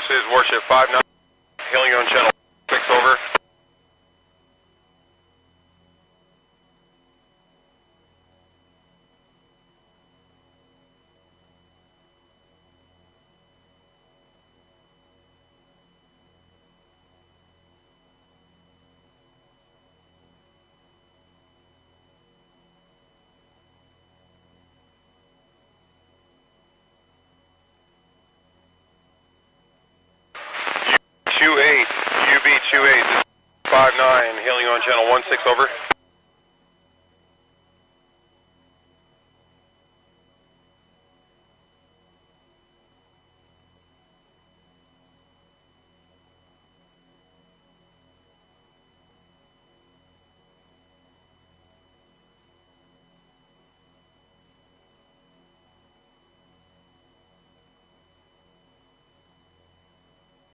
is Warship 59, hailing on channel 6, over. UB28, 59, hailing on channel 16, over.